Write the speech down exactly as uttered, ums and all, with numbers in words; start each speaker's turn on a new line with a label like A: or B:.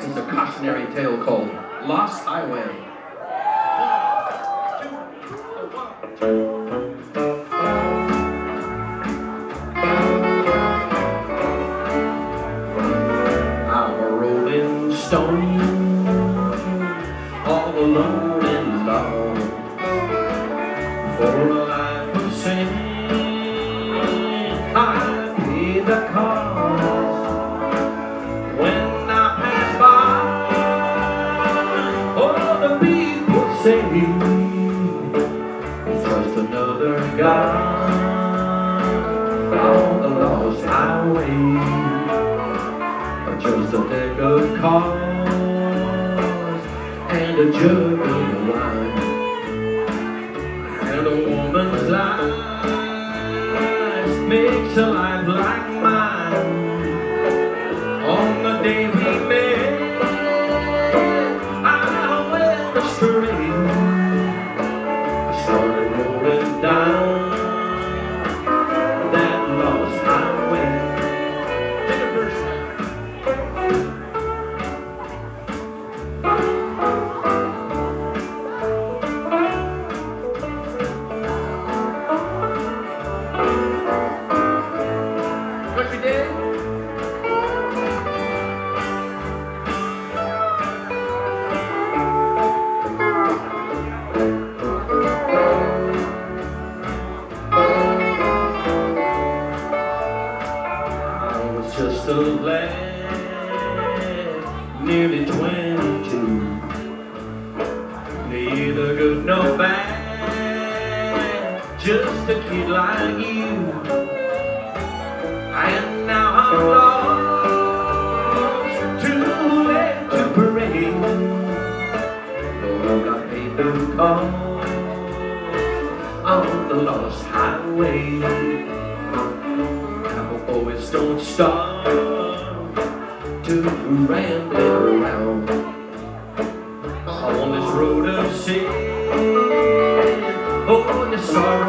A: Next is a cautionary tale called Lost Highway. I'm a rolling stone, all alone and long, for a life of sin. I pay the cost when I pass by. All the people say it's just another guy on the lost highway, just a deck of cards and a jug of wine, and a woman's life makes a life like mine. On the day we met, I went astray. I started rolling down that lost highway. Take a verse. What you did? Just a lad, nearly twenty-two, neither good nor bad, just a kid like you. And now I'm lost, too late to parade. Lord, I paid the cost on the lost highway. Always don't stop to ramble around on this road of sin. Oh, the sorrow